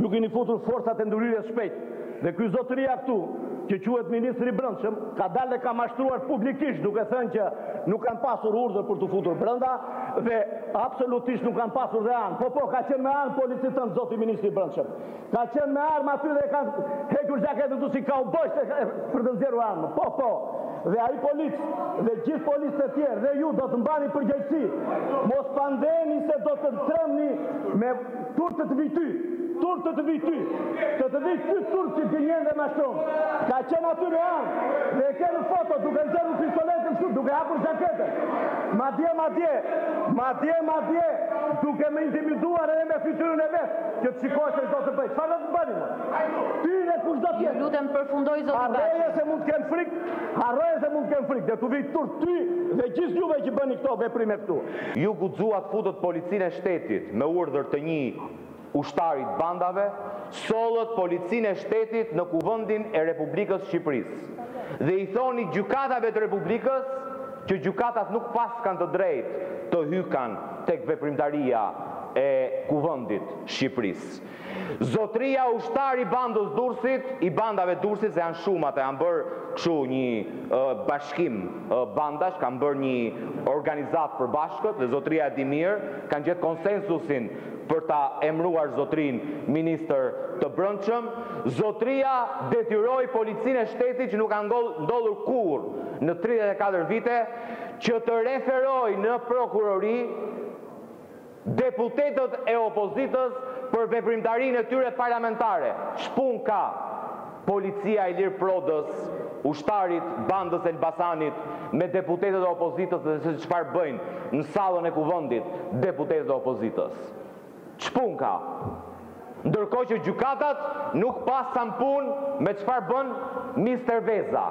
ju keni futur forcat e ndërhyrjes shpejt. Dhe ky zotëria këtu, që quhet ministri i Brendshëm, ka dalë dhe ka mashtruar publikisht duke thënë që nuk kanë pasur urdhër për të futur brenda dhe absolutisht nuk kanë pasur dhe anë. Po, ka qenë me anë policitën zoti ministri i Brendshëm. Ka qenë me armë aty dhe kanë hequr xhaketën tu si kaubojsh për të nxjerrur armë. Po. Dhe ai polic dhe gjithë policët e tjerë dhe ju do të mbani përgjegjësi. Mos pandeni se do të tremni me turtë të vijty. Turtë të vijty. Të vijë ky turp që gënjen dhe mashtron. Ka qenë aty me anë dhe e ke në foto duke nxjerrur pistoletin kështu, duke hapur xhaketën. Madje duke më intimiduar edhe me fytyrën e vet, që të shikosh se do të bëj. Çfarë do të bëni më? Ty ne kush do të jetë? Ju lutem përfundoj zoti Baçi. Harroje se mund të kenë frikë, dhe tu vi turp ty dhe gjithë juve që bëni këto veprime këtu. Ju guxuat futët policinë e shtetit me urdhër të një ushtarit bandave, sollët policinë e shtetit në Kuvendin e Republikës Shqipërisë. Dhe i thoni gjykatave të Republikës që gjykatat nuk pas kanë të drejtë të hykan tek veprimtaria e Kuvendit Shqipërisë. Zotria ushtari bandës Durrësit, i bandave Durrësit, se janë shumë ata, janë bërë kështu një bashkim bandash, kanë bërë një organizat për bashkët dhe zotria e di mirë, kanë gjetë konsensusin për ta emruar zotrin ministër të Brendshëm. Zotria detyroi policinë e shtetit që nuk ka ndodhur kurrë në 34 vite që të referoj në prokurori deputetët e opozitës për veprimtarinë e tyre parlamentare. Çpun ka policia e Ilir Prodës, ushtarit bandës Elbasanit me deputetët e opozitës dhe se çfarë bëjnë në sallën e Kuvendit deputetët e opozitës. Çpun ka. Ndërkohë që gjykatat nuk pasan punë me çfarë bën Mister Veza.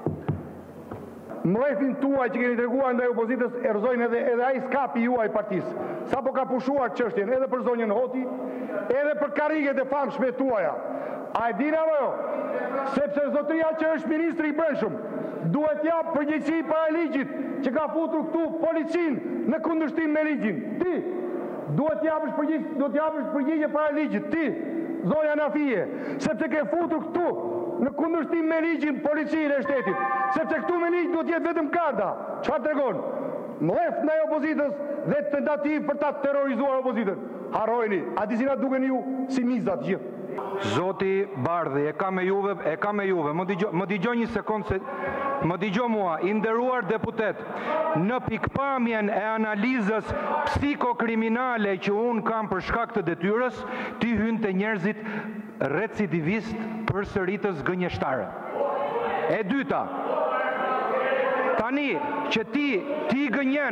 Mlefin tuaj që keni treguar ndaj opozitës erëzojnë edhe ai skapi juaj partisë. Sapo ka pushuar çështjen edhe për zonjën Hoti, edhe për karriget e famshme tuaja. A e dini apo jo? Sepse zotria që është ministri i Brendshëm duhet jap përgjegjësi para ligjit që ka futur këtu policinë në kundërshtim me ligjin. Ti duhet japësh përgjigje para ligjit. Ti, zonja Nafije, sepse ke futur këtu në kundërshtim me ligjin policinë e shtetit. Sepse këtu me ligj duhet jetë vetëm karta. Çfarë tregon? Mlef ndaj opozitës dhe tentativë për ta terrorizuar opozitën. Harrojeni, a di si na duken ju si mizat gjithë. Zoti Bardhi, e ka me juve. Më dëgjoj një sekond se më dëgjoj mua, i nderuar deputet, në pikpamjen e analizës psikokriminale që unë kam për shkak të detyrës, ti hyn te njerëzit recidivist përsëritës gënjeshtare. E dyta, tani që ti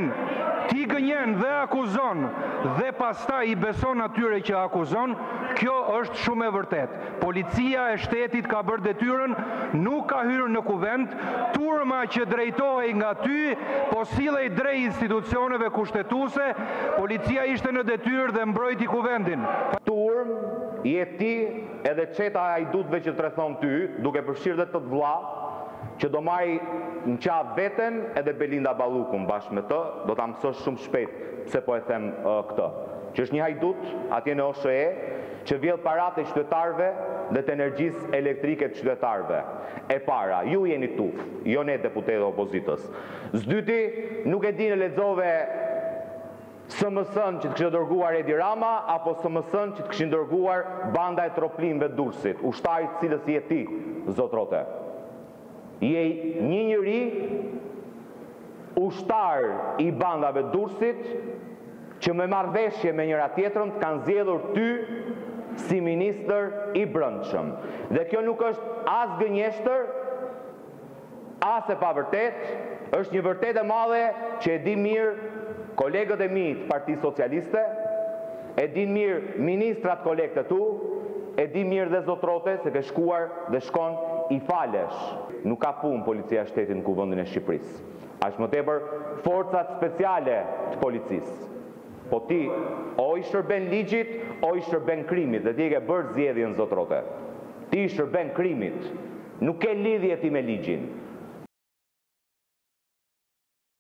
gënjen dhe akuzon dhe pastaj i beson atyre që akuzon, kjo është shumë e vërtet. Policia e shtetit ka bërë detyrën, nuk ka hyrë në kuvend, turma që drejtohej nga ty, po sillej drejt institucioneve kushtetuese, policia ishte në detyrë dhe mbrojti kuvendin. Turm, je ti edhe çeta e ajdutëve që trethon ty, duke përfshirë dhe të vlla, që do marri në qafë veten edhe Belinda Ballukun bashkë me të, do ta mësosh shumë shpejt pse po e them këtë. Që është një hajdut atje në OSHE që vjedh paratë e qytetarëve dhe të energjisë elektrike të qytetarëve. E para, ju jeni tuf, jo ne deputetë e opozitës. S'dyti, nuk e di në lexove SMS-n që të kishte dërguar Edi Rama apo SMS-n që të kishin dërguar banda e troplinëve Durrësit, ushtarit cilës je ti, zotrote. Je një njeri ushtar i bandave Durrësit që me marrëveshje me njëra tjetrën të kanë zgjedhur ty si ministër i Brendshëm. Dhe kjo nuk është as gënjeshtër, as e pavërtet, është një vërtetë e madhe që e di mirë kolegët e mi të Partisë Socialiste, e di mirë ministrat kolegët e tu, e di mirë dhe zotrote se ke shkuar dhe shkon i falesh. Nuk ka punë policia e shtetit në Kuvendin e Shqipërisë. Është më tepër forcat speciale të policisë. Po ti o i shërben ligjit, o i shërben krimit, dhe ti ke bërë zgjedhjen zotrote. Ti i shërben krimit, nuk ke lidhje ti me ligjin.